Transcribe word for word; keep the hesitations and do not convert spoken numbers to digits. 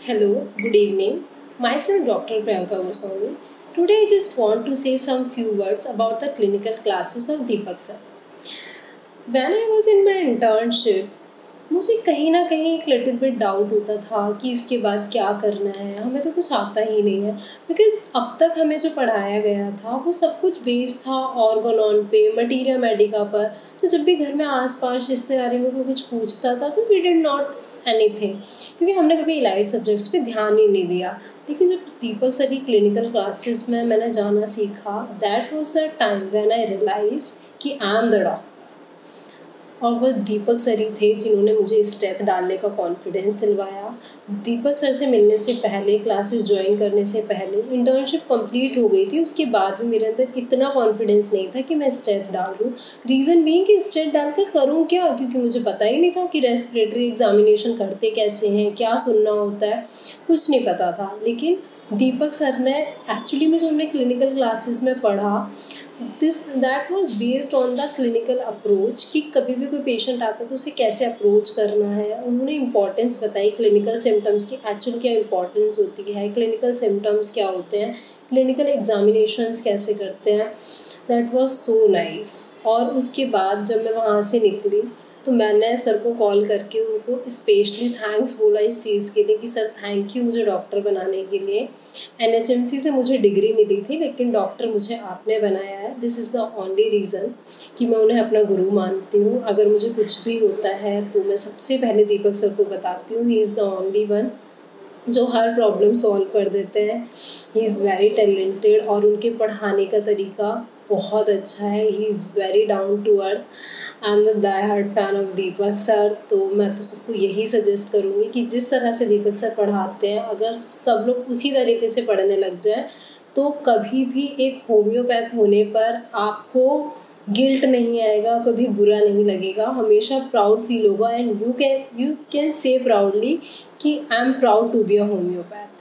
Hello, good evening. Myself Doctor Priyanka Goswami. Today I just want to say some few words about the clinical classes of Deepak sir. When I was in my internship, मुझे कहीं ना कहीं एक little bit doubt होता था कि इसके बाद क्या करना है, हमें तो कुछ आता ही नहीं है। बिकॉज अब तक हमें जो पढ़ाया गया था वो सब कुछ बेस्ड था ऑर्गोनॉन पे, मटीरिया मेडिका पर। तो जब भी घर में आसपास रिश्तेदारी में कोई कुछ पूछता था तो वी डिड नॉट एनीथिंग, क्योंकि हमने कभी इलाइट सब्जेक्ट्स पे ध्यान ही नहीं दिया। लेकिन जब दीपक सर की क्लिनिकल क्लासेस में मैंने जाना सीखा, that was the time when I realise कि आई एम द डॉक्टर। और वो दीपक सर ही थे जिन्होंने मुझे स्टेथ डालने का कॉन्फिडेंस दिलवाया। दीपक सर से मिलने से पहले, क्लासेस ज्वाइन करने से पहले, इंटर्नशिप कंप्लीट हो गई थी, उसके बाद भी मेरे अंदर इतना कॉन्फिडेंस नहीं था कि मैं स्टेथ डाल दूँ। रीज़न बीइंग कि स्टेथ डालकर करूँ क्या, क्योंकि मुझे पता ही नहीं था कि रेस्पिरेटरी एग्जामिनेशन करते कैसे हैं, क्या सुनना होता है, कुछ नहीं पता था। लेकिन दीपक सर ने एक्चुअली में जो हमने क्लिनिकल क्लासेस में पढ़ा, this that was based on the clinical approach कि कभी भी कोई पेशेंट आता है तो उसे कैसे अप्रोच करना है। उन्होंने इंपॉर्टेंस बताई क्लिनिकल सिम्टम्स की, एक्चुअल क्या इंपॉर्टेंस होती है, क्लिनिकल सिम्टम्स क्या होते हैं, क्लिनिकल एग्जामिनेशंस कैसे करते हैं। That was so nice. और उसके बाद जब मैं वहाँ से निकली तो मैंने सर को कॉल करके उनको स्पेशली थैंक्स बोला इस चीज़ के लिए कि सर थैंक यू मुझे डॉक्टर बनाने के लिए। एनएचएमसी से मुझे डिग्री मिली थी लेकिन डॉक्टर मुझे आपने बनाया है। This is the only reason कि मैं उन्हें अपना गुरु मानती हूँ। अगर मुझे कुछ भी होता है तो मैं सबसे पहले दीपक सर को बताती हूँ। He is the only one जो हर प्रॉब्लम सॉल्व कर देते हैं। ही इज़ वेरी टैलेंटेड और उनके पढ़ाने का तरीका बहुत अच्छा है। He is very down to earth. I am the die hard fan of Deepak sir. तो मैं तो सबको यही सजेस्ट करूँगी कि जिस तरह से दीपक सर पढ़ाते हैं, अगर सब लोग उसी तरीके से पढ़ने लग जाए तो कभी भी एक होम्योपैथ होने पर आपको गिल्ट नहीं आएगा, कभी बुरा नहीं लगेगा, हमेशा प्राउड फील होगा। And you can you can say proudly कि I am proud to be a homeopath.